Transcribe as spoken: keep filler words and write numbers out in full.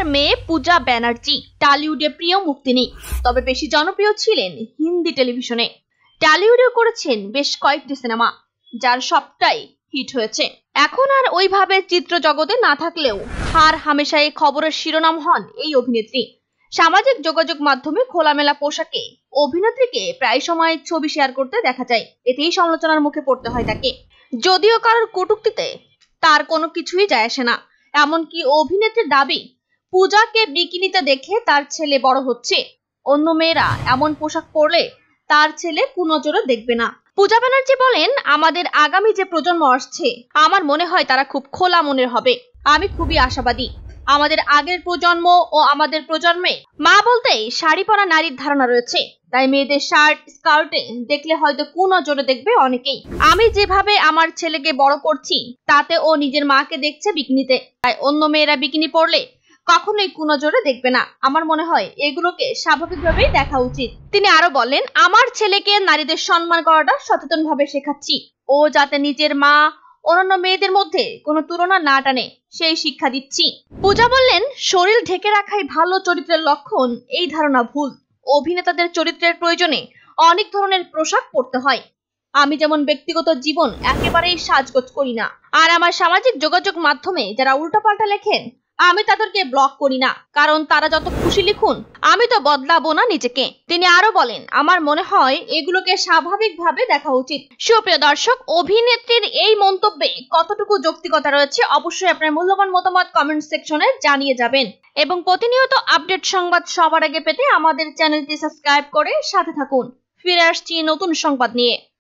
মেয়ে পূজা ব্যানার্জি টলিউডে প্রিয় মুক্তিনী, তবে বেশি জনপ্রিয় ছিলেন হিন্দি টেলিভিশনে। টলিউডেও করেছেন বেশ কয়েকটি সিনেমা, যার সবটাই হিট হয়েছে। এখন আর ওইভাবে চিত্র জগতে না থাকলেও হার হামেশাই খবরের শিরোনাম হন এই অভিনেত্রী। সামাজিক যোগাযোগ মাধ্যমে খোলামেলা পোশাকে অভিনেত্রীকে প্রায় সময় ছবি শেয়ার করতে দেখা যায়, এতেই সমালোচনার মুখে পড়তে হয় তাকে। যদিও কারোর কটূক্তিতে তার কোনো কিছুই যায় আসে না। এমনকি অভিনেত্রীর দাবি, পূজাকে বিকিনিতে দেখে তার ছেলে বড় হচ্ছে, অন্য মেয়েরা এমন পোশাক পরলে তার ছেলে কুনজরে দেখবে না। পূজা ব্যানার্জি বলেন, আমাদের আগামী যে প্রজন্ম আসছে, আমার মনে হয় তারা খুব খোলা মনের হবে। আমি খুবই আশাবাদী। আমাদের আগের প্রজন্ম ও আমাদের প্রজন্মে মা বলতেই শাড়ি পরা নারীর ধারণা রয়েছে, তাই মেয়েদের শার্ট স্কার্টে দেখলে হয়তো কুনজরে দেখবে অনেকেই। আমি যেভাবে আমার ছেলেকে বড় করছি, তাতে ও নিজের মাকে দেখছে বিকিনিতে, তাই অন্য মেয়েরা বিকিনি পরলে কখনোই কুনজরে দেখবে না। আমার মনে হয় এগুলোকে স্বাভাবিকভাবেই দেখা উচিত। তিনি আরো বলেন, আমার ছেলেকে নারীদের সম্মান করাটা সচেতন ভাবে শেখাচ্ছি। ও যাতে নিজের মা অন্যান্য মেয়েদের মধ্যে কোনো তুলনা না টানে, সেই শিক্ষা দিচ্ছি। পূজা বললেন, শরীর ঢেকে রাখাই ভালো চরিত্রের লক্ষণ, এই ধারণা ভুল। অভিনেতাদের চরিত্রের প্রয়োজনে অনেক ধরনের পোশাক পরতে হয়। আমি যেমন ব্যক্তিগত জীবন একেবারেই সাজগোজ করি না, আর আমার সামাজিক যোগাযোগ মাধ্যমে যারা উল্টাপাল্টা লেখেন, আমি তাদেরকে ব্লক করি না, কারণ তারা যত খুশি লিখুন, আমি তো বদলাবো না নিজেকে। তিনি আরো বলেন, আমার মনে হয় এগুলোকে স্বাভাবিকভাবে দেখা উচিত। সুপ্রিয় দর্শক, অভিনেত্রীর এই মন্তব্যে কতটুকু যৌক্তিকতা রয়েছে অবশ্যই আপনার মূল্যবান মতামত কমেন্ট সেকশনে জানিয়ে যাবেন, এবং প্রতিনিয়ত আপডেট সংবাদ সবার আগে পেতে আমাদের চ্যানেলটি সাবস্ক্রাইব করে সাথে থাকুন। ফিরে আসছি নতুন সংবাদ নিয়ে।